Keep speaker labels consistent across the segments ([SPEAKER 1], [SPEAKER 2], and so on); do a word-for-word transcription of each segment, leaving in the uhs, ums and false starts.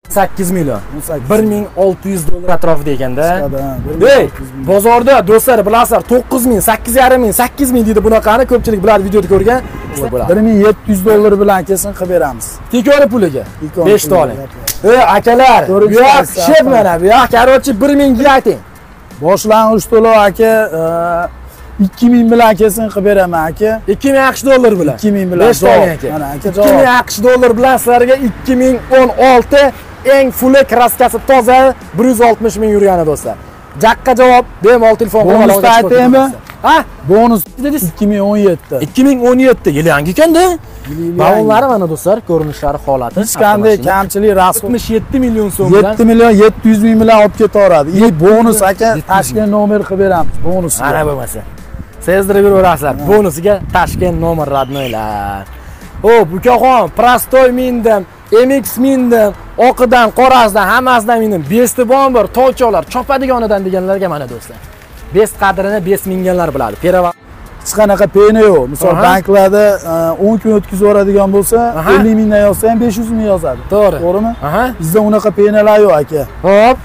[SPEAKER 1] sakkiz million. bir ming olti yuz dollar atrofida ekanda. Ey, bozorda do'stlar bilasizlar to'qqiz ming, sakkiz yarim ming, sakkiz ming deydi bunaqani ko'pchilik bular videoda ko'rgan.
[SPEAKER 2] bir ming yetti yuz dollar bilan kesin qilib beramiz.
[SPEAKER 1] Tekori puliga besh ta oling. Ey akalar, bu yoq shep mana bu yoq, короче bir ming ga ayting.
[SPEAKER 2] Boshlang'ich to'lov aka ikki ming bilan kesin qilib beraman aka.
[SPEAKER 1] ikki ming AQSh dollar bilan.
[SPEAKER 2] ikki ming bilan.
[SPEAKER 1] besh ta oling aka. Mana aka ikki ming AQSh dollar bilan sizlarga ikki ming o'n olti eng full kraskasi toza bir yuz oltmish ming yurgani do'stlar. Jaqqa javob bemalol telefon bilan
[SPEAKER 2] aloqa qilib.
[SPEAKER 1] Ha?
[SPEAKER 2] Bonus ikki ming o'n yetti.
[SPEAKER 1] ikki ming o'n yetti yil yangi ekanda. Balonlari mana do'stlar, ko'rinishlari, holati.
[SPEAKER 2] Hech qanday kamchilik rasm.
[SPEAKER 1] yetmish yetti million so'm bilan.
[SPEAKER 2] yetti million yetti yuz ming bilan olib ketaveradi. И bonus aka Toshkent nomer qilib beramiz. Bonus.
[SPEAKER 1] Ana bo'lmasa. Sezdirib yuraverasizlar. Bonusiga Toshkent nomer radnoylar. Hop, ukaxon, prostoy mindim, M X mindim, oqidan, qorasidan, hammasidan mindim. Besti bomber, toycholar, chopadigonidan deganlarga mana do'stlar. Best qadrini best minganlar biladi. Perava
[SPEAKER 2] hech qanaqa peni yo'q. Misol banklarda o'n kun o'tkazib yuboradigan bo'lsa, ellik mingdan yozsa ham besh yuz ming yozadi.
[SPEAKER 1] To'g'ri.
[SPEAKER 2] To'g'rimi?
[SPEAKER 1] Aha.
[SPEAKER 2] Bizda unaqa penalar yo'q aka.
[SPEAKER 1] Hop.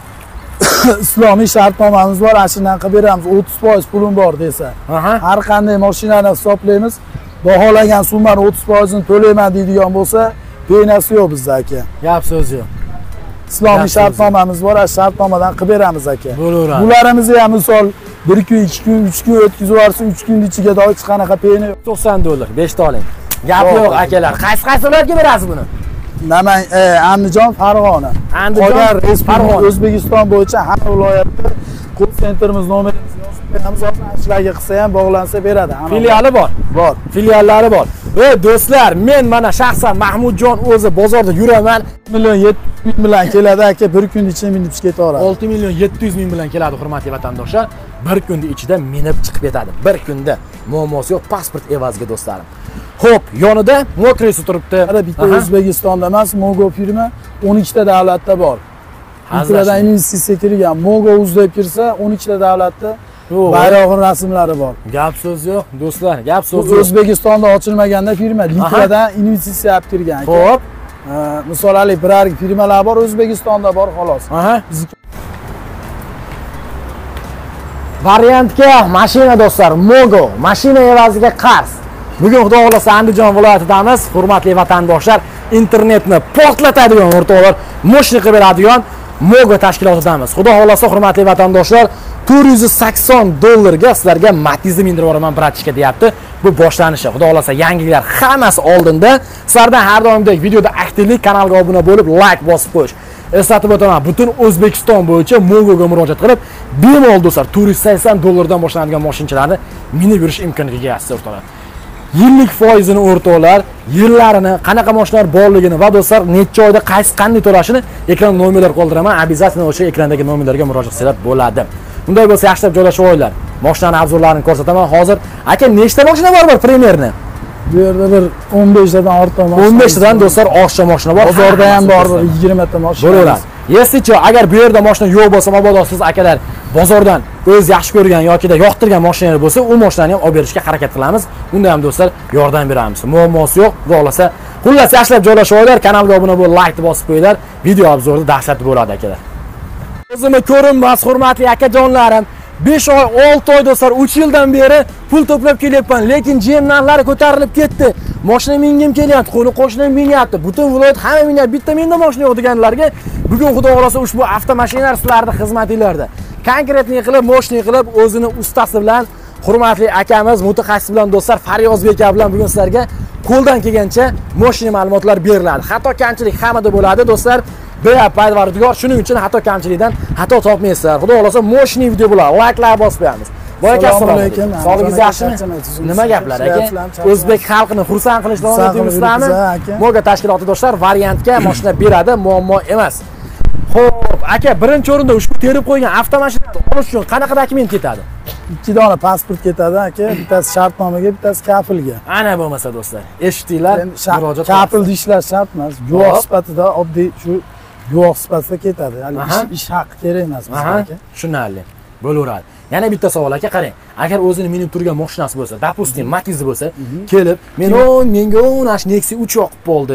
[SPEAKER 2] Islomiy shartnomamiz bor, ashundan qilib beramiz. o'ttiz foiz pulim bor desa. Har qanday mashinani hisoblaymiz. Baholagan summani o'ttiz foiz ni to'layman deydigan bo'lsa, penasi yo'q bizda aka.
[SPEAKER 1] Gap so'z yo'q.
[SPEAKER 2] Islomiy shartnomamiz bor, shartnomadan qilib beramiz aka.
[SPEAKER 1] Bo'laveradi.
[SPEAKER 2] Bularimizni ham misol bir kun, ikki kun, uch kun o'tkazib yuborsa, uch kun ichiga hech qanaqa peni yo'q.
[SPEAKER 1] to'qson dollar, besh ta oling. Gap yo'q akalar. Qaysi qaysi viloyatga berasiz buni?
[SPEAKER 2] Naman, Andijon, Farg'ona.
[SPEAKER 1] Andijon,
[SPEAKER 2] Farg'ona, O'zbekiston bo'yicha hamma viloyatda kod sentrimiz nomerimizni yozib beramiz. Ashlarga qilsa ham bog'lansa beradi.
[SPEAKER 1] Filiali bor.
[SPEAKER 2] Bor.
[SPEAKER 1] Filiallari bor. Ey do'stlar, men mana shaxsan Mahmudjon o'zi bozorda yuraman.
[SPEAKER 2] million yetti yuz ming bilan keladi aka, bir kun ichida minib chiqib ketaveradi.
[SPEAKER 1] olti million yetti yuz ming bilan keladi, hurmatli vatandoshlar. Bir kunda ichida minib chiqib ketadi. Bir kunda muammosi yo'q, pasport evaziga do'stlarim. Xo'p, yonida Mokresi turibdi.
[SPEAKER 2] Bitta O'zbekistonda emas, Mogo firma o'n ikkita davlatda bor. Ukrainadan investitsiya kirgan. Mogo uz deb kirsa, o'n ikkita davlatda bayrog'ning rasmlari bor.
[SPEAKER 1] Gap so'z yo'q, do'stlar, gap so'z
[SPEAKER 2] yo'q. O'zbekistonda ochilmaganda firma Litvadan investitsiya olib kirgan.
[SPEAKER 1] Xo'p,
[SPEAKER 2] misol alik biror firmalar bor, O'zbekistonda bor xolos.
[SPEAKER 1] Aha. Variantga mashina do'stlar, Mogo, mashina evaziga qarz. Bugun xudo xolasa Andijon viloyatidamiz, hurmatli vatandoshlar, internetni portlatadigan o'rtoqlar, mashina qilib beradigan Mogo tashkilotidamiz. Xudo xolasa hurmatli vatandoshlar, to'rt yuz sakson dollarga sizlarga Matiz'ni mindirib yuboraman, bratishka deyapti. Bu boshlanishi. Xudo xolasa yangiliklar hammasi oldinda. Sizlardan har doimdek videoda aktivlik, kanalga obuna bo'lib, like bosib qo'yish. Eslatib o'taman, butun O'zbekiston bo'yicha Mogoga murojaat qilib, bemalol do'stlar to'rt yuz sakson dollardan boshlanadigan mashinalarni minib yurish imkoniga egasiz o'rtoqlar. Yillik foizini o'rtoqlar, yillarini, qanaqa mashinalar borligini va do'stlar necha oyda qaysi qanday to'lashini ekran nomerlar qoldiraman. Обязательно o'sha ekrandagi nomerlarga murojaat qilib bo'ladi. Bunday bo'lsa yaxshilab joylashib olinglar. Mashinaning obzorlarini ko'rsataman hozir. Aka, nechta mashina bor bor Premierni?
[SPEAKER 2] Bu yerda bir o'n besh tadan ortiq mashina.
[SPEAKER 1] o'n besh tadan do'stlar oshcha mashina bor.
[SPEAKER 2] Bozorda ham bor bir yigirma ta mashina.
[SPEAKER 1] Bo'laveradi. Yesichi, agar bu yerda mashina yo'q bo'lsa, mabodo siz akalar bozordan o'z yaxshi ko'rgan yoki da yoqtirgan mashinalar bo'lsa, u mashinani ham olib berishga harakat qilamiz. Bunda ham do'stlar yordam beramiz. Muammosi yo'q, xohlasa. Xullas, yaxshilab joylashib olinglar, kanalga obuna bo'lib, like bosib qo'yinglar. Video obzorda dahshatli bo'ladi akalar. O'zimni ko'rinmas hurmatli akajonlarim, besh oy, olti oy do'stlar, uch yildan beri pul to'plab kelyapman, lekin G M narxlari ko'tarilib ketdi. Mashina mingim kelyapti, qo'ni qo'shnim minyapti. Butun viloyat hamma minyapti. Bitta menda mashina yo'q deganlarga bugun xudo xolasa ushbu avtomashinalar sizlarning xizmatingizda. Konkretni qilib, mashina qilib, o'zini ustasi bilan, hurmatli akamiz, mutaxassis bilan do'stlar Faryozbek aka bilan bugun sizlarga qo'ldan kelgancha mashina ma'lumotlar beriladi. Xato kamchilik hammada bo'ladi do'stlar. Beya Parvardigor, shuning uchun xato kamchilikdan xato topmaysizlar. Xudo xolasa mashina video bo'ladi. Like-lar bosib qo'yamiz. Assalomu alaykum. Sog'ligingiz yaxshimi? Nima gaplar aka? O'zbek xalqini xursand qilish davom etyapmizmi? Moga tashkiloti do'stlar variantga mashina beradi, muammo emas. Xo'p, aka, birinchi o'rinda ushbu terib qo'ygan avtomashinani olish uchun qanaqa dokument ketadi?
[SPEAKER 2] ikki dona pasport ketadi aka, bittasi shartnomaga, bittasi kafilga.
[SPEAKER 1] Ana bo'lmasa do'stlar, eshitdinglar?
[SPEAKER 2] Murojaat kafilni ishlash shart emas. Guvoh sifatida oddiy shu guvoh sifatida ketadi. Ya'ni ish haqi kerak emas bizga aka.
[SPEAKER 1] Tushunarli. Bo'laveradi. Yana bitta savol aka, qarang. Agar o'zini minib turgan mashinasi bo'lsa, допустим, Matiz bo'lsa, kelib, men o, menga o'nash Nexia uch yoqib bo'ldi.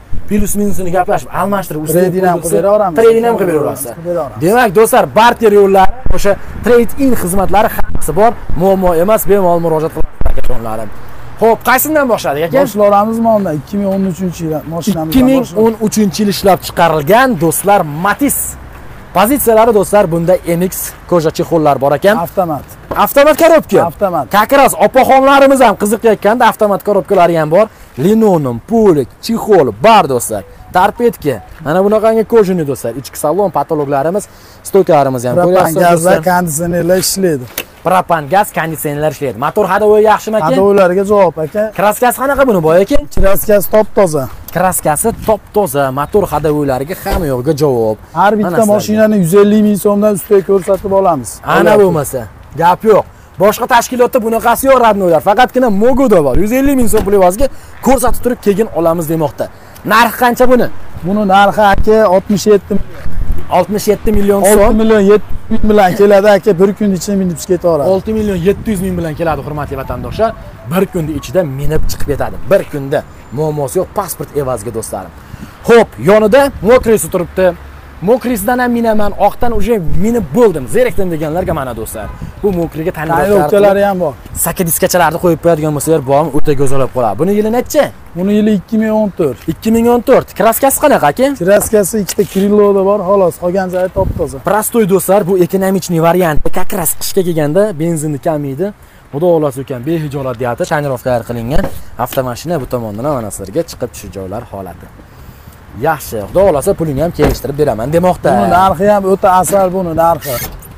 [SPEAKER 1] Plus minusini gaplashib, almashtirib,
[SPEAKER 2] trading ham qilib beraveramiz.
[SPEAKER 1] Trading ham qilib beraverasiz. Demak, do'stlar, barter yo'llari, o'sha trade-in xizmatlari hammasi bor. Muammo emas, bemalol murojaat qilasiz akamlarim. Xo'p, qaysidan boshladik aka?
[SPEAKER 2] Boshlayapmizmi undan? ikki ming o'n uchinchi yil mashinamiz.
[SPEAKER 1] ikki ming o'n uchinchi yil ishlab chiqarilgan do'stlar Matiz. Pozitsiyalari do'stlar bunda M X koja chexollar bor ekan.
[SPEAKER 2] Avtomat.
[SPEAKER 1] Avtomat korobka.
[SPEAKER 2] Avtomat.
[SPEAKER 1] Kakras opaxonlarimiz ham qiziqayotganda avtomat korobkalari ham bor. Linoleum, polik, chexol bor do'stlar. Tarpetka. Mana bunaqangi kojani do'stlar. Ichki salon patologlarimiz, stoykalarimiz ham
[SPEAKER 2] ko'ryapsiz. Gazlar, konditsionerlar ishlaydi.
[SPEAKER 1] Propan gaz konditsionerlar ishlaydi. Motor hadovoy yaxshimi aka?
[SPEAKER 2] Hadovoylarga javob aka.
[SPEAKER 1] Kraskasi qanaqa buni boy aka?
[SPEAKER 2] Kraskasi top-toza.
[SPEAKER 1] Kraskasi top-toza, motor hadovoylariga hamma yo'g'iga javob.
[SPEAKER 2] Har bitta mashinani yuz ellik ming so'mdan ustiga ko'rsatib olamiz.
[SPEAKER 1] Ana bo'lmasa, gap yo'q. Boshqa tashkilotda bunaqasi yo'q radnolar. Faqatgina Mogoda bor. yuz ellik ming so'm pul evaziga ko'rsatib turib keyin olamiz demoqda. Narxi qancha buni?
[SPEAKER 2] Buni narxi aka oltmish yetti million.
[SPEAKER 1] oltmish yetti million so'm.
[SPEAKER 2] olti million yetti yuz ming bilan keladi aka, bir kun ichida minib ketaveradi.
[SPEAKER 1] olti million yetti yuz ming bilan keladi hurmatli vatandoshlar. Bir kunda ichida minib chiqib ketadi. Bir kunda muammosi yo'q, pasport evaziga do'stlarim. Xo'p, yonida mokrisi turibdi. Mokrisidan ham minaman, oqdan uje minib bo'ldim, zerikdim deganlarga mana do'stlar. Bu mokriga
[SPEAKER 2] tayyorlari ham bor.
[SPEAKER 1] Saka diskachalarni qo'yib qo'yadigan bo'lsalar, bormi, o'ta go'zalab qoladi. Buni yili necha?
[SPEAKER 2] Buni yili ikki ming o'n to'rt.
[SPEAKER 1] ikki ming o'n to'rt. Kraskasi qanaqa aka?
[SPEAKER 2] Kraskasi ikkita Krilloda bor, xolos, qolgan joyi top-toza.
[SPEAKER 1] Prostoy do'stlar, bu ekonomichniy variant. Kakras qishga kelganda benzinni kamaydi. Xudo xolasa ekan, behijolat deyapti, shanirovkalar qilingan. Avtomashina bu tomondan mana sizlarga chiqib tushish joylar holati. Yaxshi, xudo xolasa pulini ham kelishtirib beraman demoqda.
[SPEAKER 2] Buni narxi ham o'ta asal, buni narxi.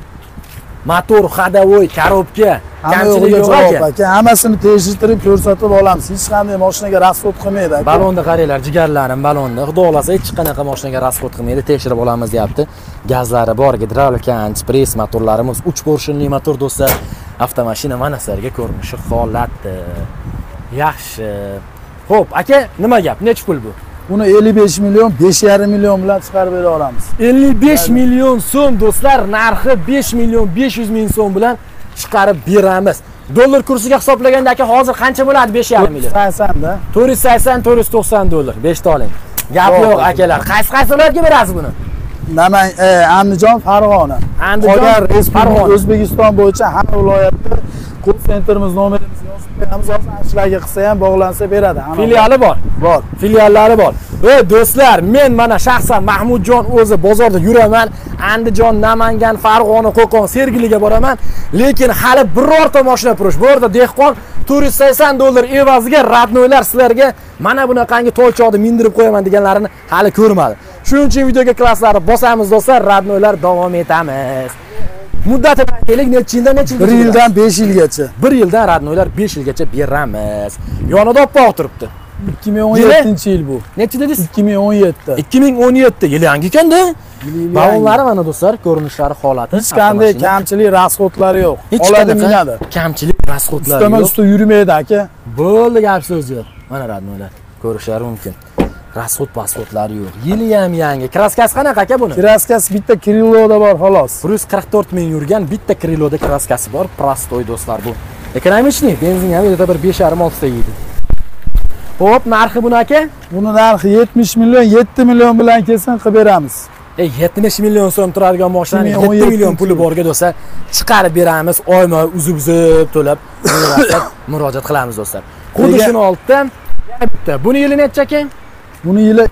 [SPEAKER 1] Motor, hadovoy, korobka, kamchilik yo'q aka.
[SPEAKER 2] Hammasini tekshirtirib ko'rsatib olamiz. Hech qanday mashinaga rasxod qilmaydi aka.
[SPEAKER 1] Balonni qaranglar, jigarlarim balonda. Xudo xolasa hech qanaqa mashinaga rasxod qilmaydi, tekshirib olamiz deyapti. Gazlari bor, gidravlika, antipress motorlarimiz, uch porshinli motor do'stlar. Avtomashina mana sizlarga ko'rinishi holatda. Yaxshi. Xo'p, aka, nima gap? Nech pul bu?
[SPEAKER 2] Buni ellik besh million, besh yarim million bilan chiqarib bera olamiz.
[SPEAKER 1] ellik besh million so'm do'stlar, narxi besh million besh yuz ming so'm bilan chiqarib beramiz. Dollar kursiga hisoblaganda aka hozir qancha bo'ladi? besh yarim million.
[SPEAKER 2] sakson da.
[SPEAKER 1] to'rt yuz sakson to'rt yuz to'qson dollar. besh ta oling. Gap yo'q akalar. Qaysi qaysi ularga berasiz buni?
[SPEAKER 2] Naman, Andijon, Farg'ona.
[SPEAKER 1] Andijon,
[SPEAKER 2] Farg'ona, O'zbekiston bo'yicha har viloyatda kol sentrimiz nomerimizni yozib qo'yamiz. Ashlarga qilsa ham bog'lansa beradi.
[SPEAKER 1] Filiali bor.
[SPEAKER 2] Bor.
[SPEAKER 1] Filiallari bor. Ey do'stlar, men mana shaxsan Mahmudjon o'zi bozorda yuraman. Andijon, Namangan, Farg'ona, Qo'qon, Sergeliga boraman. Lekin hali birorta mashina purish. Bu yerda dehqon to'rt yuz sakson dollar evaziga radnoylar sizlarga mana bunaqangi to'ychoqni mindirib qo'yaman deganlarini hali ko'rmadi. Shuning uchun videoga klaslarni bosamiz do'stlar, radnoylar davom etamiz. Muddatidan keling, necha yildan necha yilgacha?
[SPEAKER 2] bir yildan besh yilgacha.
[SPEAKER 1] bir yildan radnoylar besh yilgacha beramiz. Yonida oppoq turibdi.
[SPEAKER 2] ikki ming o'n yettinchi yil bu.
[SPEAKER 1] Necha dedingiz?
[SPEAKER 2] ikki ming o'n yetti.
[SPEAKER 1] ikki ming o'n yetti yil yangi ekanda. Balonlari mana do'stlar, ko'rinishlari holati.
[SPEAKER 2] Hech qanday kamchilik, rasxodlari yo'q. Oladi minadi.
[SPEAKER 1] Kamchilik, rasxodlari
[SPEAKER 2] yo'q. Ustama usta yurmaydi aka.
[SPEAKER 1] Bo'ldi, gap so'z yo'q. Mana radnoylar ko'rishlari mumkin. Rasxod pasxodlari yo'q. Yili ham yangi. Kraskasi qanaqa aka buni?
[SPEAKER 2] Kraskasi bitta Krilloda bor xolos.
[SPEAKER 1] bir yuz qirq to'rt ming yurgan bitta Krilloda kraskasi bor. Prostoy do'stlar bu. Ekonomichniy, benzin ham yerda bir besh yarim olti ta yeydi. Xo'p, narxi buni aka?
[SPEAKER 2] Buni narxi yetmish million, yetti million bilan kelsin qilib beramiz.
[SPEAKER 1] Ey, yetmish million so'm turadigan mashinaning yetti million puli borga do'stlar, chiqarib beramiz, oyma uzib-uzib to'lab murojaat qilamiz do'stlar. Xuddi shuni oltdan yana bitta. Buni yili necha aka?
[SPEAKER 2] Buni yili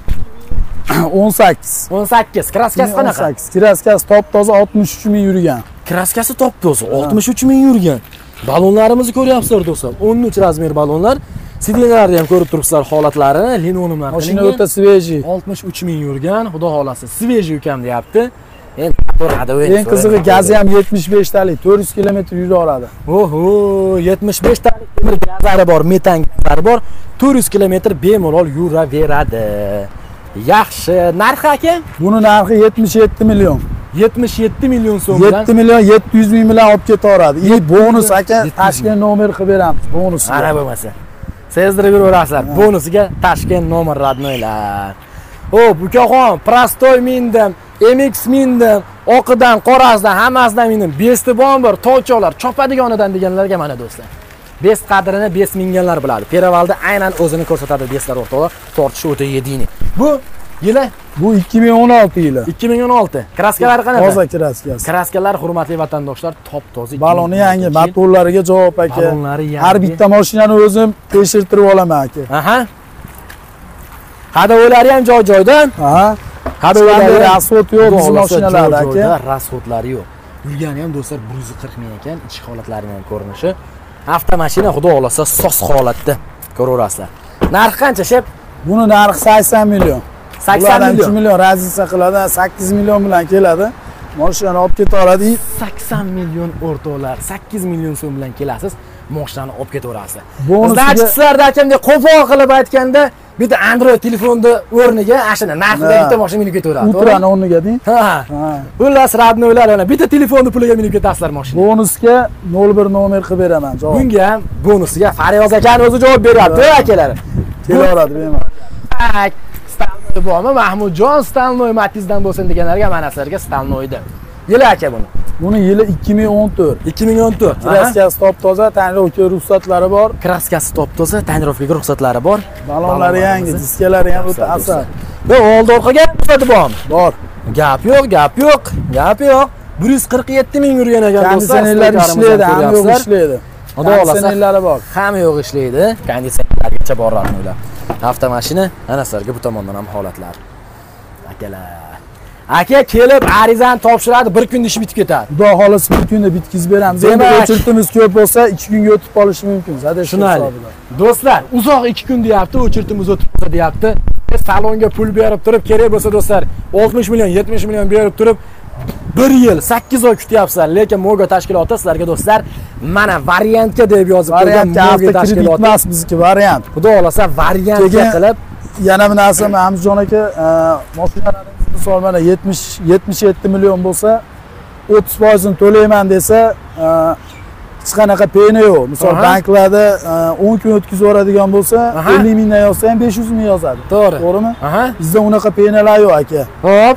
[SPEAKER 2] o'n sakkiz.
[SPEAKER 1] o'n sakkiz. Kraskasi qanaqa?
[SPEAKER 2] o'n sakkiz. Kraskasi top-toza oltmish uch ming yurgan.
[SPEAKER 1] Kraskasi top-toza oltmish uch ming yurgan. Balonlarimizni ko'ryapsizlar do'stlar. o'n uch razmer balonlar. Sidinlarni ham ko'rib turibsizlar holatlarini, linoleumlar.
[SPEAKER 2] Mashina o'ta sveji.
[SPEAKER 1] oltmish uch ming yurgan, xudo xolasa sveji ukam deyapti. Endi to'radi.
[SPEAKER 2] Eng qizig'i gazi ham yetmish besh talik, to'rt yuz kilometr yura oladi.
[SPEAKER 1] Oho, yetmish besh talik temir gazlari bor, metan gazlari bor. to'rt yuz kilometr bemalol yuraveradi. Yaxshi. Narxi aka?
[SPEAKER 2] Buni narxi yetmish yetti million.
[SPEAKER 1] yetmish yetti million so'm bilan
[SPEAKER 2] yetti million yetti yuz ming bilan olib ketaveradi. I bonus aka, Toshkent nomer qilib beramiz, bonus.
[SPEAKER 1] Ana bo'lmasa. Sezdirib berasizlar. Bonusiga Toshkent nomer radnoylar. Xo'p, ukaxon, Prostoy mindim, M X mindim, oqidan, qorasidan, hammasidan mindim. Besti bomber, to'ychoqlar, chopadigonidan deganlarga mana do'stlar. Best qadrini best minganlar biladi. Peravalda aynan o'zini ko'rsatadi bestlar o'rtoqlar. Tortishi o'ta yedini. Bu yili
[SPEAKER 2] bu ikki ming o'n olti yili.
[SPEAKER 1] ikki ming o'n olti. Kraskalari qanaqa?
[SPEAKER 2] Toza kraskasi.
[SPEAKER 1] Kraskalar hurmatli vatandoshlar top-toza.
[SPEAKER 2] Baloni yangi, motorlariga javob aka.
[SPEAKER 1] Balonlari yangi.
[SPEAKER 2] Har bitta mashinani o'zim tekshirtirib olaman aka.
[SPEAKER 1] Aha. Hadovoylari ham joy-joydan.
[SPEAKER 2] Ha. Hadovoylari asfalt yo'q bu mashinalarda aka.
[SPEAKER 1] Rasxodlari yo'q. Yurgani ham do'stlar bir yuz qirq ming ekan, ichki holatlarining ham ko'rinishi. Avtomashina xudo xolasa sos holatda ko'raverasizlar. Narxi qancha shep?
[SPEAKER 2] Buni narxi sakson million.
[SPEAKER 1] sakson million.
[SPEAKER 2] uch million razisa qiladi, sakkiz million bilan keladi. Mashinani olib keta oladi.
[SPEAKER 1] sakson million o'rtoqlar, sakkiz million so'm bilan kelasiz, mashinani olib ketaverasiz.
[SPEAKER 2] Bonusiga
[SPEAKER 1] sizlarda akamga qo'pol qilib aytganda, bitta Android telefonni o'rniga ashuna narxida bitta mashina minib ketaveradi.
[SPEAKER 2] Ultrani o'rniga deng.
[SPEAKER 1] Ha. Xullas, radnoylar mana bitta telefonni puliga minib ketasizlar mashina.
[SPEAKER 2] Bonusga nol bir nomer qilib beraman, javob.
[SPEAKER 1] Bunga ham bonusiga Faryoz akani o'zi javob beryapti, akalar.
[SPEAKER 2] Kelaveradi bemalol.
[SPEAKER 1] Stalnoy bormi? Mahmudjon Stalnoy Matizdan bo'lsin deganlarga mana sizlarga Stalnoyda. Yili aka buni.
[SPEAKER 2] Buni yili ikki ming o'n to'rt.
[SPEAKER 1] ikki ming o'n to'rt.
[SPEAKER 2] Kraskasi top-toza, tonirovka ruxsatlari bor.
[SPEAKER 1] Kraskasi top-toza, tonirovkaga ruxsatlari bor.
[SPEAKER 2] Balonlari yangi, diskalari ham o'ta asal.
[SPEAKER 1] Va oldi orqaga ruxsati bormi?
[SPEAKER 2] Bor.
[SPEAKER 1] Gap yo'q, gap yo'q, gap yo'q. bir yuz qirq yetti ming yurgan ekan do'stlar.
[SPEAKER 2] Konditsionerlar ishlaydi, hamma yo'q ishlaydi.
[SPEAKER 1] Xudo xolasa
[SPEAKER 2] konditsionerlari bor.
[SPEAKER 1] Hamma yo'q ishlaydi. Konditsionerlargacha borlarni ular. Avtomashina ana sizlarga bu tomondan ham holatlar. Akalar. Aka kelib arizani topshiradi, bir kunda ish bitib ketadi.
[SPEAKER 2] Xudo xolasa bir kunda bitkizib beramiz. Endi o'chirtimiz ko'p bo'lsa ikki kunga o'tib qolishi mumkin. Zada shu hisobida.
[SPEAKER 1] Do'stlar, uzoq ikki kun deyapti, o'chirtimiz o'tib qoldi deyapti. Salonga pul berib turib, kerak bo'lsa do'stlar, oltmish million, yetmish million berib turib, bir yil, sakkiz oy kutyapsizlar. Lekin Mogo tashkiloti sizlarga do'stlar, mana variantga deb yozib qo'ygan Mogo tashkiloti emas
[SPEAKER 2] bizniki variant.
[SPEAKER 1] Xudo xolasa variantga qilib,
[SPEAKER 2] yana bir narsa Mahmudjon aka, mashinalarimiz misol mana yetmish yetmish yetti million bo'lsa, o'ttiz foiz ni to'layman desa, hech qanaqa peni yo'q. Misol banklarda o'n kun o'tkazib yuboradigan bo'lsa, ellik mingdan yozsa ham besh yuz ming yozadi.
[SPEAKER 1] To'g'ri.
[SPEAKER 2] To'g'rimi? Bizda unaqa penalar yo'q aka.
[SPEAKER 1] Xo'p.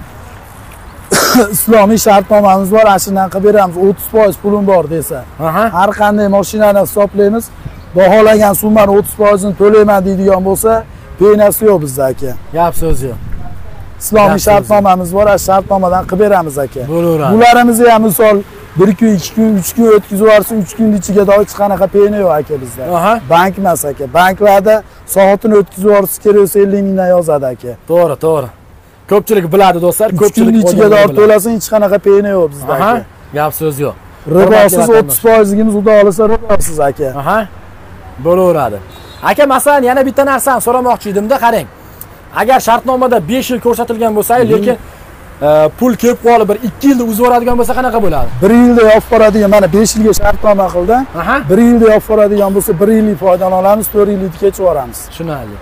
[SPEAKER 2] Islomiy shartnomamiz bor, ashundan qilib beramiz. o'ttiz foiz pulim bor desa. Har qanday mashinani hisoblaymiz. Baholagan summani o'ttiz foiz ni to'layman deydigan bo'lsa, penasi yo'q bizda aka.
[SPEAKER 1] Gap so'z yo'q.
[SPEAKER 2] Islomiy shartnomamiz bor, shartnomadan qilib beramiz aka.
[SPEAKER 1] Bo'laveradi.
[SPEAKER 2] Bularimizni ham misol bir kun, ikki kun, uch kun o'tkazib yuborsa, uch kun ichiga hech qanaqa peni yo'q aka bizda. Bank emas aka. Banklarda soatini o'tkazib yuborsa kerak bo'lsa ellik mingdan yozadi aka.
[SPEAKER 1] To'g'ri, to'g'ri. Ko'pchilik biladi do'stlar, ko'pchilik
[SPEAKER 2] ichiga to'lasin, hech qanaqa peni yo'q bizda aka.
[SPEAKER 1] Gap so'z yo'q.
[SPEAKER 2] Ribosiz o'ttiz foiz ligimiz xudo xolasa ribosiz aka.
[SPEAKER 1] Aha. Bo'laveradi. Aka, masalan, yana bitta narsani so'ramoqchi edim-da, qarang. Agar shartnomada besh yil ko'rsatilgan bo'lsa, lekin pul kelib qolib bir ikki yilda uzib yuboradigan bo'lsa qanaqa bo'ladi?
[SPEAKER 2] bir yilda yopib boradigan, mana besh yilga shartnoma qildi. bir yilda yopib boradigan bo'lsa, bir yillik foydalana olamiz, to'rt yillik kechib yuboramiz.
[SPEAKER 1] Tushunarli.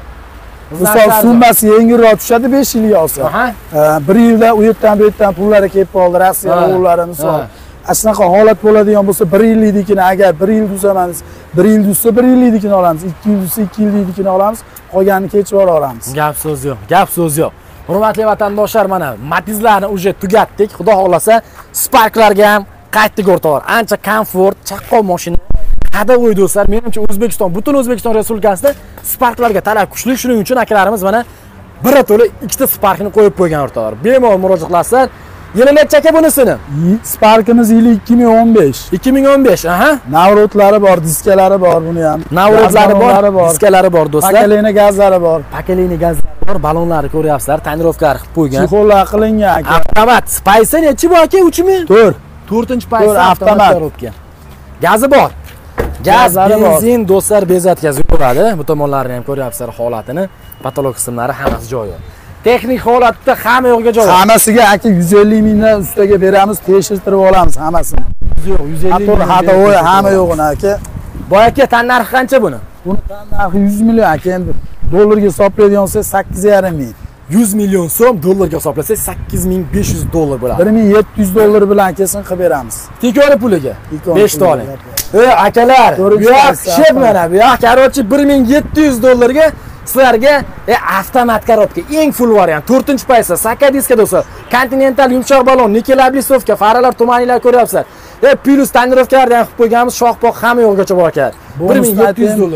[SPEAKER 2] Misol summasi yengilroq tushadi besh yilga olsa. bir yilda u yerdan bu yerdan pullari kelib qoldi, Rossiya o'g'illari misol. Shunaqa holat bo'ladigan bo'lsa, bir yillikini agar bir yil uzamiz, bir yil uzsa bir yillikini olamiz, ikki yil uzsa ikki yillikini olamiz, qolganini kechib yuboramiz.
[SPEAKER 1] Gap so'z yo'q, gap so'z yo'q. Hurmatli vatandoshlar, mana Matizlarni uje tugatdik. Xudo xolasa, Sparklarga ham qaytdik o'rtoqlar. Ancha komfort, chaqqon mashina. Hadovoy do'stlar, menimcha O'zbekiston, butun O'zbekiston Respublikasida Sparklarga talab kuchli, shuning uchun akalarimiz mana birato'la ikkita Sparkni qo'yib qo'ygan o'rtoqlar. Bemalol murojaat qilasizlar. Yili necha aka bunisini?
[SPEAKER 2] Sparkimiz yili ikki ming o'n besh.
[SPEAKER 1] ikki ming o'n besh, aha.
[SPEAKER 2] Navrotlari bor, diskalari bor buni ham.
[SPEAKER 1] Navrotlari bor, diskalari bor do'stlar.
[SPEAKER 2] Pakalini gazlari bor.
[SPEAKER 1] Pakalini gazlari bor, balonlari ko'ryapsizlar, tonirovkalar qilib qo'ygan.
[SPEAKER 2] Chexollar qilingan aka.
[SPEAKER 1] Avtomat. Paysa nechi bor aka? uch ming?
[SPEAKER 2] to'rt.
[SPEAKER 1] to'rtinchi paysa avtomat korobka. Gazi bor. Gaz, benzin do'stlar bezatkazib yuboradi. Bu tomonlarini ham ko'ryapsizlar holatini. Patolog qismlari hammasi joyi. Texnik holatda hamma yo'qga javob.
[SPEAKER 2] Hammasiga aka yuz ellik mingdan ustiga beramiz, tekshirtirib olamiz hammasini.
[SPEAKER 1] Yo'q, yuz ellik ming.
[SPEAKER 2] Hadovoy hamma yo'g'ini aka.
[SPEAKER 1] Boy aka, tan narxi qancha buni?
[SPEAKER 2] Buni tan narxi yuz million aka, endi dollarga hisoblaydigan bo'lsa sakkiz yarim ming.
[SPEAKER 1] yuz million so'm dollarga hisoblasa sakkiz ming besh yuz dollar bo'ladi.
[SPEAKER 2] bir ming yetti yuz dollar bilan kesin qilib beramiz.
[SPEAKER 1] Tekoni puliga besh dona. Ey akalar, bu yoq sheb mana bu yoq, qarochi bir ming yetti yuz dollarga sizlarga e, avtomat korobka, eng full variant, to'rtinchi paysa, saka diska do'stlar, Continental yumshoq balon, nikel oblisovka, faralar, tumanilar ko'ryapsizlar. E, plus tonirovkalarni ham qilib qo'yganmiz, shohboq hamma yo'lgacha bor ekan. bir ming yetti yuz dollarga.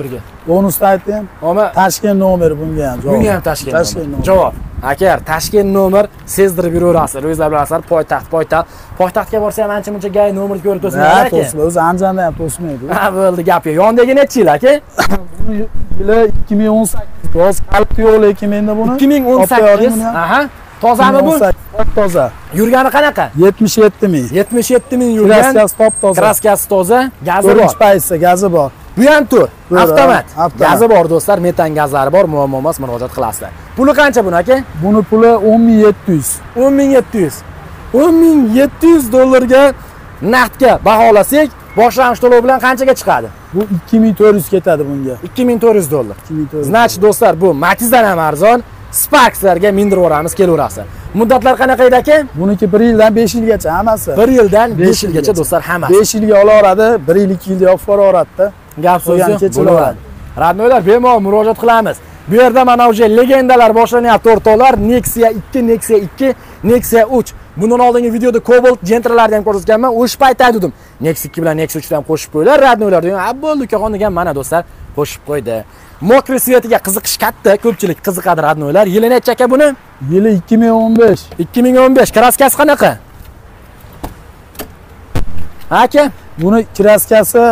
[SPEAKER 2] Bonusni aytdim.
[SPEAKER 1] Ama
[SPEAKER 2] Toshkent nomeri bunga ham javob.
[SPEAKER 1] bunga ham Toshkent
[SPEAKER 2] Toshkent
[SPEAKER 1] nomeri. Javob. Agar Toshkent nomer sezdirib yuraverasizlar, o'zingizlar bilasizlar, poytaxt, poytaxt. Poytaxtga borsa ham ancha muncha gay nomer ko'rib to'smaydi aka.
[SPEAKER 2] To'smaydi, o'zi Andijonda ham to'smaydi.
[SPEAKER 1] Ha, bo'ldi gap yo'q. Yondagi necha yil aka?
[SPEAKER 2] Buni yili ikki ming o'n sakkiz. Hozir qalbga yo'q lekin menda buni.
[SPEAKER 1] ikki ming o'n sakkiz. Aha. Tozami bu?
[SPEAKER 2] Toza.
[SPEAKER 1] Yurgani qanaqa?
[SPEAKER 2] yetmish yetti ming.
[SPEAKER 1] yetmish yetti ming yurgan.
[SPEAKER 2] Kraskasi top toza.
[SPEAKER 1] Kraskasi toza, gazi bor.
[SPEAKER 2] Birinchi paytda gazi bor.
[SPEAKER 1] Bu ham tur, avtomat.
[SPEAKER 2] Avtomat.
[SPEAKER 1] Gazi bor do'stlar, metan gazlari bor, muammo emas, murojaat qilasizlar. Puli qancha buni aka?
[SPEAKER 2] Buni puli o'n ming yetti yuz.
[SPEAKER 1] o'n ming yetti yuz. o'n ming yetti yuz dollarga naqdga baholasak, boshlang'ich to'lov bilan qanchaga chiqadi?
[SPEAKER 2] Bu ikki ming to'rt yuz ketadi bunga.
[SPEAKER 1] ikki ming to'rt yuz dollar.
[SPEAKER 2] ikki ming to'rt yuz.
[SPEAKER 1] Значит, do'stlar, bu Matizdan ham arzon. Sparkslarga mindirib yuboramiz, kelaverasiz. Muddatlar qanaqa edi aka?
[SPEAKER 2] Buniki bir yildan besh yilgacha hammasi.
[SPEAKER 1] bir yildan besh yilgacha do'stlar hammasi.
[SPEAKER 2] besh yilga olaveradi, bir yil ikki yilda olib boraveradi-da.
[SPEAKER 1] Gap so'zi bo'laveradi. Radnoylar bemalol murojaat qilamiz. Bu yerda mana o'sha legendalar boshlanyapti o'rtoqlar. Nexia ikki, Nexia ikki, Nexia uch. Bundan oldingi videoda Cobalt Gentralarni ham ko'rsatganman. O'sha payt aytdim. Nexia ikki bilan Nexia uchni ham qo'shib qo'yinglar. Radnoylar degan, "Ha, bo'ldi, ukaxon" degan mana do'stlar qo'shib qo'ydi. Mokri svetiga qiziqish katta, ko'pchilik qiziqadi radnoylar. Yili necha aka buni?
[SPEAKER 2] Yili ikki ming o'n besh.
[SPEAKER 1] ikki ming o'n besh. Kraskasi qanaqa? Aka,
[SPEAKER 2] buni kraskasi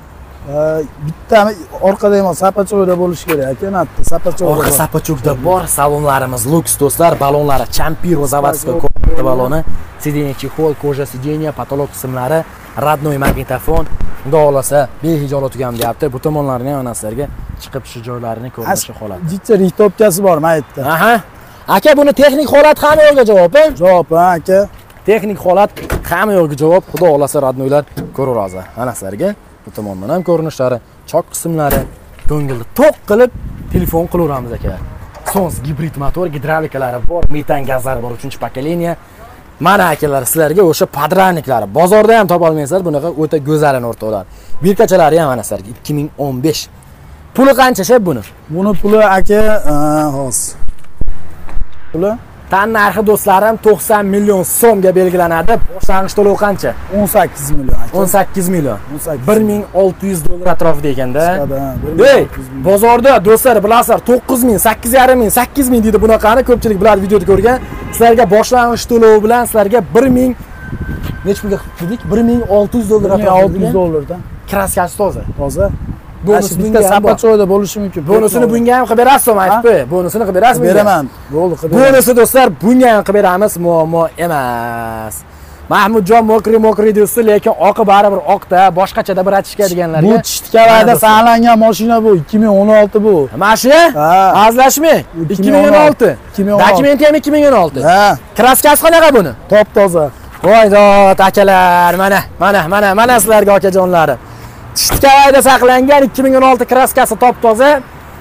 [SPEAKER 2] bitta orqada emas, sapacho'da bo'lishi kerak aka, natda sapacho'da.
[SPEAKER 1] Orqa sapacho'da bor, salonlarimiz luks do'stlar, balonlari Champiro zavodskiy kompakt baloni, sideniya chexol, koja sideniya, patolog qismlari, radnoy magnitofon, xudo xolasa behijolat tugam deyapti. Bu tomonlarni ham sizlarga chiqib shu joylarini ko'rishga holat.
[SPEAKER 2] Jicha rihtobkasi bor maytda.
[SPEAKER 1] Aha. Aka, buni texnik holat hamma yo'lga javob, a?
[SPEAKER 2] Javob, ha aka.
[SPEAKER 1] Texnik holat hamma yo'lga javob. Xudo xolasa radnoylar ko'raverasiz. Ana sizlarga bu tomondan ham ko'rinishlari, chok qismlari ko'ngilni to'q qilib telefon qilaveramiz aka. Sons gibrid motor, gidravlikalari bor, metan gazlari bor, uchinchi pokoleniya. Mana akalar sizlarga o'sha podranniklari bozorda ham topa olmaysizlar, bunaqa o'ta go'zalini o'rtoqlar. Birkachalari ham mana sizlarga ikki ming o'n besh. Puli qancha sheb buni?
[SPEAKER 2] Buni puli aka, hozir. Puli
[SPEAKER 1] tan narxi do'stlarim to'qson million so'mga belgilanadi. Boshlang'ich to'lov qancha?
[SPEAKER 2] o'n sakkiz million aka.
[SPEAKER 1] o'n sakkiz million. bir ming olti yuz dollar atrofida ekanda. Ey, bozorda do'stlar bilasizlar to'qqiz ming, sakkiz yarim ming, sakkiz ming deydi bunaqani, ko'pchilik biladi, videoda ko'rgan. Sizlarga boshlang'ich to'lov bilan sizlarga bir ming nech pulga dedik? bir ming olti yuz dollar atrofida.
[SPEAKER 2] olti yuz dollardan.
[SPEAKER 1] Kraskasi toza.
[SPEAKER 2] Toza.
[SPEAKER 1] Bonus
[SPEAKER 2] bunga sapacho'da bo'lishi mumkin.
[SPEAKER 1] Bonusini bunga ham qilib berasizmi, aytib qo'y. Bonusini qilib berasizmi?
[SPEAKER 2] Beraman. Bo'ldi, qilib beraman.
[SPEAKER 1] Bonusi do'stlar bunga ham qilib beramiz, muammo emas. Mahmudjon mokri mokri deysiz, lekin oqi baribir oqda, boshqachada bir aytishga deganlarga.
[SPEAKER 2] Bu Tishtikavayda saqlangan mashina bu, ikki ming o'n olti bu.
[SPEAKER 1] Mana shu? Azlashmi? ikki ming o'n olti. Dokumenti ham ikki ming o'n olti.
[SPEAKER 2] Ha.
[SPEAKER 1] Kraskasi qanaqa buni?
[SPEAKER 2] Top toza.
[SPEAKER 1] Voydot akalar, mana, mana, mana, mana sizlarga akajonlarim. Tishtikavayda saqlangan ikki ming o'n olti kraskasi top toza.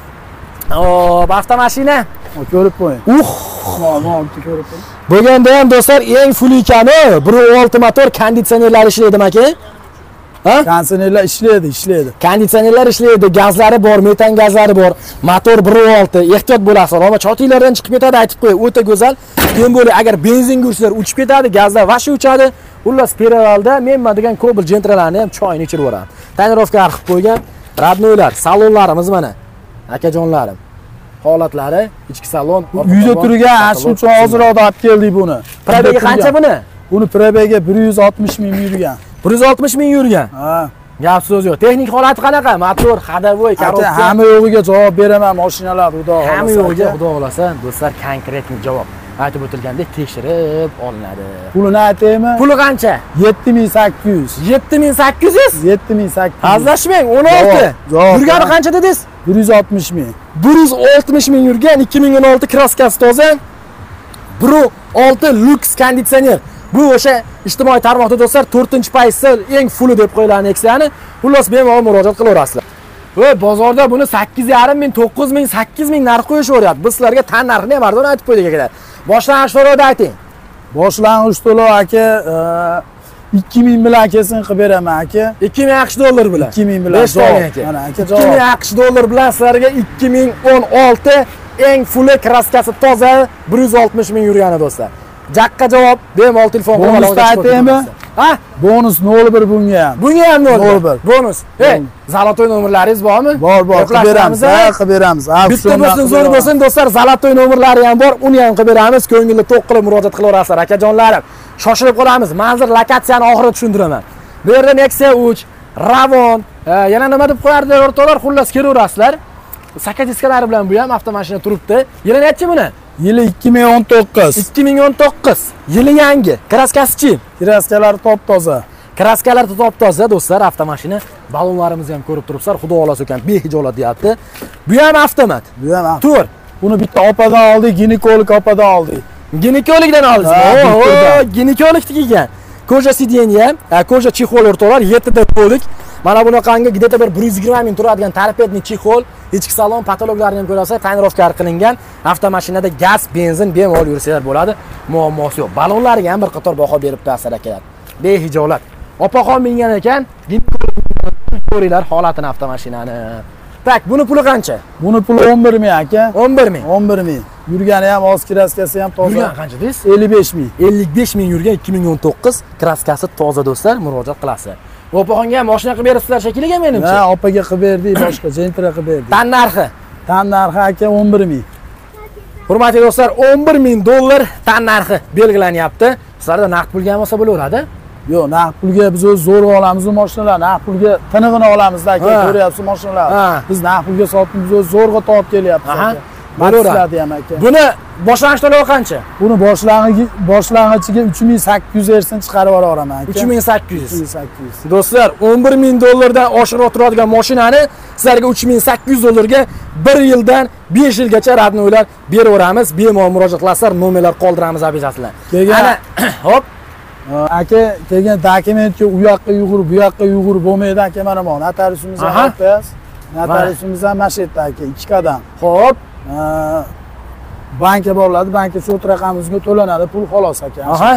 [SPEAKER 1] O, avtomashina.
[SPEAKER 2] Ko'rib qo'ying.
[SPEAKER 1] Uh,
[SPEAKER 2] Mana ko'rib qo'ying.
[SPEAKER 1] Bo'lganda ham do'stlar eng fulikani bir nol olti motor, konditsionerlar ishlaydimi aka? Ha?
[SPEAKER 2] Konditsionerlar ishlaydi, ishlaydi.
[SPEAKER 1] Konditsionerlar ishlaydi, gazlari bor, metan gazlari bor. Motor bir nol olti, ehtiyot bo'lasizlar. Ammo chotinglardan chiqib ketadi, aytib qo'y, o'ta go'zal. Keyin bo'li agar benzinga ursizlar, uchib ketadi, gazlar vashi uchadi. Xullas, Peravalda men mana degan Cobalt Gentralarni ham choyini ichirib yuboraman. Tonirovka qilib qo'ygan radnoylar, salonlarimiz mana. Akajonlarim. Holatlari, ichki salon,
[SPEAKER 2] uyda turgan, shuning uchun hozirroq olib keldik buni.
[SPEAKER 1] Probega qancha buni?
[SPEAKER 2] Buni probega bir yuz oltmish ming yurgan.
[SPEAKER 1] bir yuz oltmish ming yurgan.
[SPEAKER 2] Ha.
[SPEAKER 1] Gap so'z yo'q. Texnik holati qanaqa? Motor, hadavoy, karotka.
[SPEAKER 2] Hamma yo'g'iga javob beraman mashinalar, xudo xolasa.
[SPEAKER 1] Hamma yo'g'iga xudo xolasa, do'stlar, konkretnik javob. Aytib o'tilgandek tekshirib olinadi.
[SPEAKER 2] Pulini aytaymi?
[SPEAKER 1] Puli qancha?
[SPEAKER 2] yetti ming sakkiz yuz.
[SPEAKER 1] yetti ming sakkiz yuz?
[SPEAKER 2] yetti ming sakkiz yuz.
[SPEAKER 1] Azlashmang, o'n olti. Yurgani qancha dedingiz?
[SPEAKER 2] bir yuz oltmish ming.
[SPEAKER 1] bir yuz oltmish ming yurgan, ikki ming o'n olti kraskasi toza. bir nol olti Lux konditsioner. Bu o'sha ijtimoiy tarmoqda do'stlar to'rtinchi paysi eng fulli deb qo'yilgan Nexia'ni. Xullas bemalol murojaat qilaverasizlar. Voy, bozorda buni sakkiz yarim ming, to'qqiz ming, sakkiz ming narx qo'yishaveryapti. Biz sizlarga tan narxini ham arzon aytib qo'ydik akalar. Boshlang'ich to'lovni ayting.
[SPEAKER 2] Boshlang'ich to'lov aka ikki ming bilan kesin qilib beraman aka.
[SPEAKER 1] ikki ming AQSh dollar bilan.
[SPEAKER 2] ikki ming bilan.
[SPEAKER 1] Mana aka javob. ikki ming AQSh dollar bilan sizlarga ikki ming o'n olti eng fulli kraskasi toza bir yuz oltmish ming yurgani do'stlar. Jaqqa javob bemalol telefon
[SPEAKER 2] qilaman. Bonusni aytaymi?
[SPEAKER 1] Ha?
[SPEAKER 2] Bonus nol bir bunga ham.
[SPEAKER 1] Bunga ham nol bir. Bonus. Hey, zalotoy nomerlaringiz bormi?
[SPEAKER 2] Bor, bor, qilib beramiz. Ha, qilib beramiz.
[SPEAKER 1] Bitta bo'lsin, zo'r bo'lsin, do'stlar, zalotoy nomerlari ham bor. Uni ham qilib beramiz. Ko'ngilni to'q qilib murojaat qilaverasizlar, akajonlarim. Shoshilib qolamiz. Manzil, lokatsiyani oxirida tushuntiraman. Bu yerda Nexia uch, Ravon, yana nima deb qo'yardilar o'rtoqlar, xullas kelaverasizlar. Saka diskalari bilan bu ham avtomashina turibdi. Yili nechi buni?
[SPEAKER 2] Yili ikki ming o'n to'qqiz.
[SPEAKER 1] ikki ming o'n to'qqiz. Yili yangi. Kraskasi-chi?
[SPEAKER 2] Kraskalari top-toza.
[SPEAKER 1] Kraskalari top-toza do'stlar, avtomashina. Balonlarimizni ham ko'rib turibsizlar. Xudo xolasa ekan, behijolat deyapti. Bu ham avtomat.
[SPEAKER 2] Bu ham avtomat.
[SPEAKER 1] Tur.
[SPEAKER 2] Buni bitta opadan oldik, ginekolog opadan oldik.
[SPEAKER 1] Ginekologdan oldingiz. Oo, ginekolog tikigan. Koja sideniya, koja chexol o'rtoqlar, yetti ta polik. Mana bunaqangi где-то bir bir yuz yigirma ming turadigan torpedni chexol, ichki salon patologlarini ham ko'rasiz, tonirovka qilingan. Avtomashinada gaz, benzin bemalol yursanglar bo'ladi. Muammosi yo'q. Balonlarga ham bir qator baho berib turasizlar akalar. Behijolat. Opaxon mingan ekan, ko'ringlar holatini avtomashinani. Tak, buni puli qancha?
[SPEAKER 2] Buni puli o'n bir ming aka.
[SPEAKER 1] o'n bir ming.
[SPEAKER 2] o'n bir ming. Yurgani ham, oz kraskasi ham toza.
[SPEAKER 1] Yurgan qancha deysiz?
[SPEAKER 2] ellik besh ming.
[SPEAKER 1] ellik besh ming yurgan ikki ming o'n to'qqiz, kraskasi toza do'stlar, murojaat qilasiz. Opaxonga ham mashina qilib beribsizlar shekilliga menimcha.
[SPEAKER 2] Ha, opaga qilib berdik, boshqa jentra qilib berdik.
[SPEAKER 1] Tan narxi?
[SPEAKER 2] Tan narxi aka o'n bir ming.
[SPEAKER 1] Hurmatli do'stlar, o'n bir ming dollar tan narxi belgilanyapti. Sizlarda naqd pulga ham olsa bo'laveradi?
[SPEAKER 2] Yo'q, naqd pulga biz o'z zo'r olamiz u mashinalarni. Naqd pulga tinig'ini olamizda aka, ko'ryapsiz mashinalarni. Biz naqd pulga sotib, biz o'z zo'rg'a topib kelyapmiz aka. Bo'laveradi ham aka.
[SPEAKER 1] Buni boshlang'ich to'lovi qancha?
[SPEAKER 2] Buni boshlang'ichi boshlang'ichiga uch ming sakkiz yuz ersini chiqarib yuboraman aka.
[SPEAKER 1] uch ming sakkiz yuz.
[SPEAKER 2] uch ming sakkiz yuz.
[SPEAKER 1] Do'stlar, o'n bir ming dollardan oshiqroq turadigan mashinani sizlarga uch ming sakkiz yuz dollarga bir yildan besh yilgacha radnoylar beraveramiz. Bemalol murojaat qilasizlar, nomerlar qoldiramiz обязательно. Ana, hop.
[SPEAKER 2] Aka, kelgan dokumentga u yoqqa yugurib, bu yoqqa yugurib bo'lmaydi aka, mana bu notariusimiz ham aytamiz. Notariusimiz ham mana shu yerda aka, ikki qadam.
[SPEAKER 1] Xo'p.
[SPEAKER 2] Banka boriladi, banka shu raqamimizga to'lanadi, pul xolos aka.
[SPEAKER 1] Aha.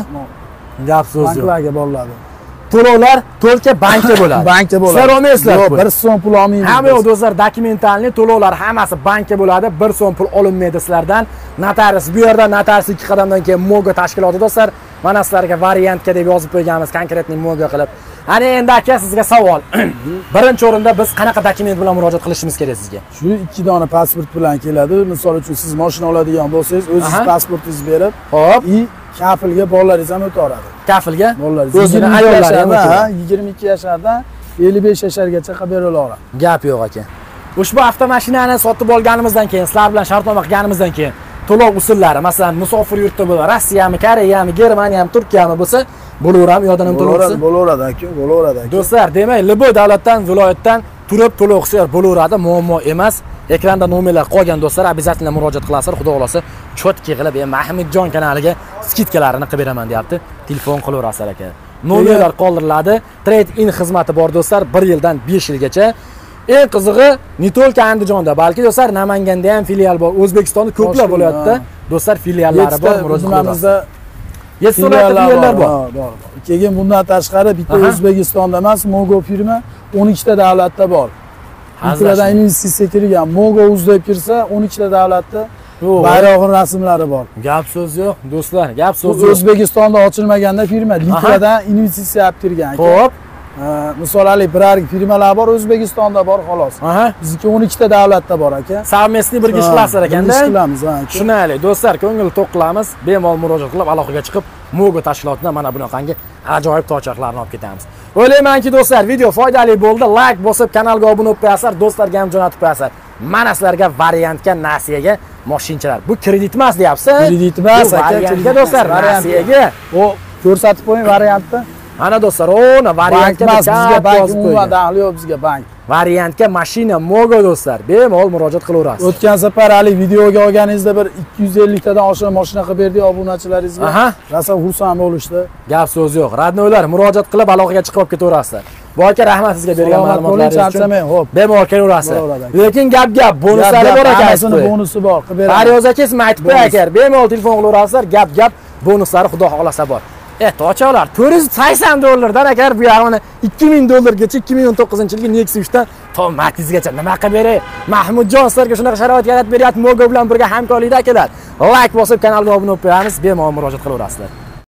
[SPEAKER 1] Gap so'z yo'q.
[SPEAKER 2] Banklarga boriladi.
[SPEAKER 1] To'lovlar to'lka banka bo'ladi.
[SPEAKER 2] Banka bo'ladi.
[SPEAKER 1] Sizlar olmaysizlar.
[SPEAKER 2] Yo'q, bir so'm pul olmaymiz.
[SPEAKER 1] Hamma yo'q do'stlar, dokumentalni to'lovlar hammasi banka bo'ladi. bir so'm pul olinmaydi sizlardan. Notarius bu yerda notarius ikki qadamdan keyin Mogo tashkiloti do'stlar. Mana sizlarga variantga deb yozib qo'yganmiz, konkretni Mogo qilib. Ana endi aka sizga savol. Birinchi o'rinda biz qanaqa dokument bilan murojaat qilishimiz kerak sizga?
[SPEAKER 2] Shu ikki dona pasport bilan keladi. Misol uchun siz mashina oladigan bo'lsangiz, o'zingiz pasportingizni berib,
[SPEAKER 1] hop,
[SPEAKER 2] i kafilga bolalaringiz ham o'tadi.
[SPEAKER 1] Kafilga?
[SPEAKER 2] Bolalaringiz.
[SPEAKER 1] O'zini ayollari ham o'tadi.
[SPEAKER 2] yigirma ikki yoshlardan ellik besh yoshlargacha qilib bera oladi.
[SPEAKER 1] Gap yo'q aka. Ushbu avtomashinani sotib olganimizdan keyin, sizlar bilan shartnoma qilganimizdan keyin to'lov usullari, masalan, musofir yurtda bo'lsa, Rossiyami, Koreyami, Germaniyami, Turkiyami bo'lsa, bo'laveradi, yo'dan ham to'lov qilsa.
[SPEAKER 2] Bo'laveradi aka, bo'laveradi aka.
[SPEAKER 1] Do'stlar, demak, Libo davlatdan, viloyatdan turib to'lov qilsa bo'laveradi, muammo emas. Ekranda nomerlar qolgan do'stlar, обязательно murojaat qilasizlar, xudo xolasa, chotki qilib, Mahmudjon kanaliga skidkalarini qilib beraman deyapti. Telefon qilaverasizlar aka. Nomerlar qoldiriladi. Trade in xizmati bor do'stlar, bir yildan besh yilgacha. Eng qizig'i, ne только Andijonda, balki do'stlar Namanganda ham filial bor. O'zbekistonda ko'plab bo'lyapti. Do'stlar, filiallari bor, murojaat qilamiz. yetti filiallar bor.
[SPEAKER 2] Bor. Keyin bundan tashqari bitta O'zbekistonda emas, Mogo firma o'n ikkita davlatda bor. Bizlarda investitsiya kirgan. Mogo uz deb kirsa, o'n ikkita davlatda bayrog'ning rasmlari bor.
[SPEAKER 1] Gap so'z yo'q, do'stlar, gap so'z yo'q.
[SPEAKER 2] O'zbekistonda ochilmaganda firma Litvadan investitsiya olib kirgan.
[SPEAKER 1] Xo'p.
[SPEAKER 2] Misolali biror firmalar bor, O'zbekistonda bor xolos. Bizniki o'n ikkita davlatda bor aka.
[SPEAKER 1] Savmestni birga ish qilasizlar ekanda.
[SPEAKER 2] Ish qilamiz aka.
[SPEAKER 1] Tushunaylik, do'stlar, ko'ngil to'q qilamiz. Bemalol murojaat qilib aloqaga chiqib, Mogo tashkilotidan mana bunaqangi ajoyib to'chaqlarni olib ketamiz. O'ylaymanki, do'stlar, video foydali bo'ldi. Like bosib, kanalga obuna bo'lib qo'yasizlar, do'stlarga ham jo'natib qo'yasizlar. Mana sizlarga variantga, nasiyaga moshinchalar. Bu kredit emas, deyapsiz?
[SPEAKER 2] Kredit emas aka,
[SPEAKER 1] variantga do'stlar, nasiyaga.
[SPEAKER 2] O ko'rsatib qo'ying variantni.
[SPEAKER 1] Ana do'stlar, ona variantga
[SPEAKER 2] bizga bank umuman daxli yo'q bizga bank.
[SPEAKER 1] Variantga mashina Mogo do'stlar, bemalol murojaat qilaverasiz.
[SPEAKER 2] O'tgan safar hali videoga olganingizda bir ikki yuz ellik tadan oshiq mashina qilib berdik obunachilaringizga. Rosa xursand bo'lishdi. Gap so'z yo'q. Radnoylar murojaat qilib aloqaga chiqib ketaverasizlar. Bu aka, rahmat sizga bergan ma'lumotlaringiz uchun. Xo'p, bemalol kelaverasiz. Lekin gap-gap, bonuslari bor aka. Bonusi bor, qilib beramiz. Faryoz aka, siz aytib qo'ying aka. Bemalol telefon qilaverasizlar, gap-gap, bonuslari xudo xolasa bor. E, to'chalar to'rt yuz sakson dollardan agar bu yog'ini ikki ming dollargacha ikki ming o'n to'qqizinchi yilgi Nexia uchdan to Matizgacha nima qilib beray? Mahmudjon sizlarga shunaqa sharoit yaratib beryapti. Mogo bilan birga hamkorlikda akalar. Like bosib, kanalga obuna bo'lib qo'yamiz, bemalol murojaat qilaverasizlar.